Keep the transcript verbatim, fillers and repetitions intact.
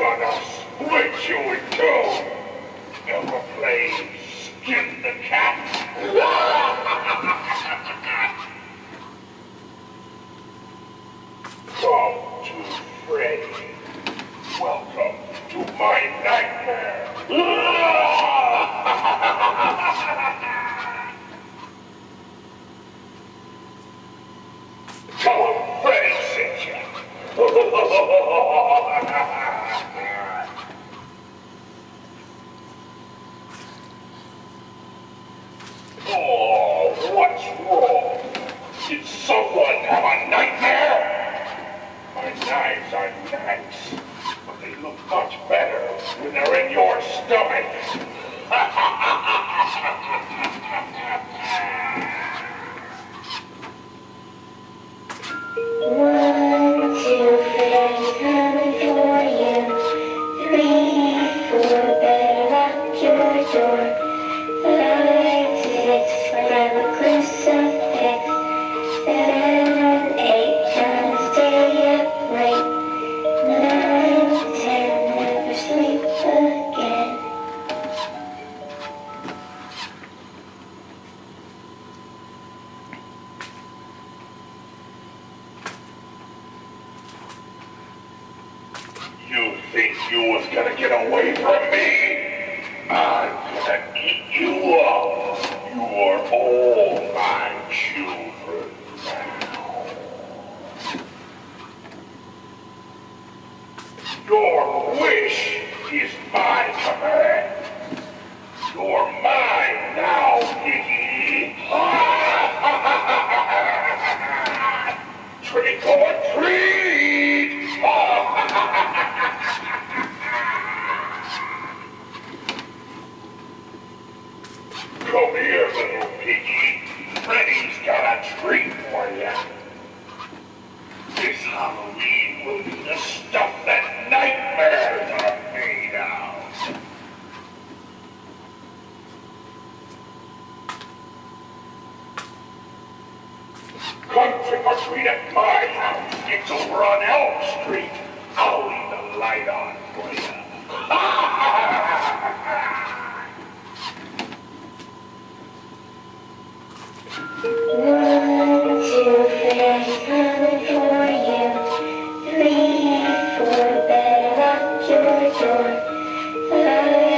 gonna split you in two. Ever play Skin the Cat? Come to Freddy. Welcome to my nightmare. Tell him Freddy sent you. Oh, what's wrong? Did someone have a nightmare? My knives are nice, but they look much better when they're in your stomach. One, two, Freddy's coming for you. Three, four, better lock your door. Five, six, grab a crucifix. Seven, eight, gonna stay up late. Nine, ten, never sleep again. You think you was gonna get away from me? I'm gonna eat you up. You are all my children now. Your wish is my command. You're mine now, piggy. Trick or treat! Come here, little piggy. Freddy's got a treat for you. This Halloween will be the stuff that nightmares are made of. Come trick or treat at my house. It's over on Elm Street. I'll leave the light on for you. One, two, Freddy's coming for you. Three, four, better lock your door. Five,